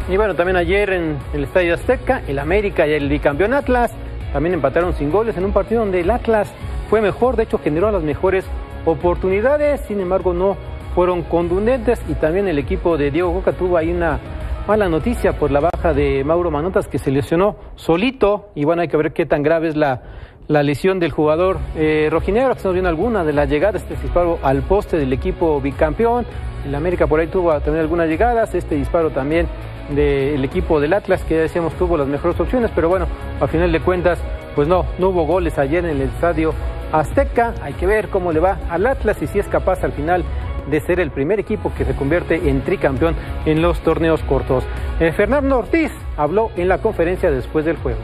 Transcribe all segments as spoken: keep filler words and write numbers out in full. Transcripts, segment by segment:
Y bueno, también ayer en el Estadio Azteca, el América y el bicampeón Atlas también empataron sin goles en un partido donde el Atlas fue mejor, de hecho generó las mejores oportunidades, sin embargo no fueron contundentes. Y también el equipo de Diego Coca tuvo ahí una mala noticia por la baja de Mauro Manotas, que se lesionó solito, y bueno, hay que ver qué tan grave es la, la lesión del jugador eh, rojinegro, que estamos viendo alguna de las llegadas, este disparo al poste del equipo bicampeón. El América por ahí tuvo también algunas llegadas, este disparo también del equipo del Atlas, que ya decíamos tuvo las mejores opciones, pero bueno, al final de cuentas, pues no, no hubo goles ayer en el Estadio Azteca. Hay que ver cómo le va al Atlas y si es capaz al final de ser el primer equipo que se convierte en tricampeón en los torneos cortos. Eh, Fernando Ortiz habló en la conferencia después del juego.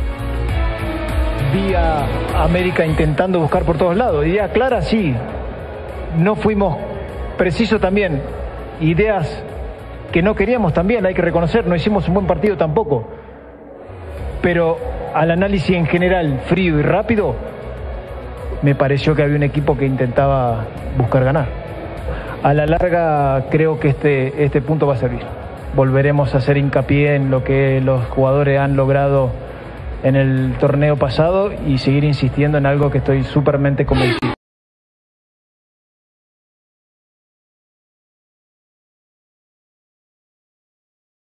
Vi a América intentando buscar por todos lados, idea clara sí, no fuimos precisos también, ideas que no queríamos también, hay que reconocer, no hicimos un buen partido tampoco, pero al análisis en general frío y rápido, me pareció que había un equipo que intentaba buscar ganar. A la larga creo que este, este punto va a servir. Volveremos a hacer hincapié en lo que los jugadores han logrado en el torneo pasado y seguir insistiendo en algo que estoy súpermente convencido.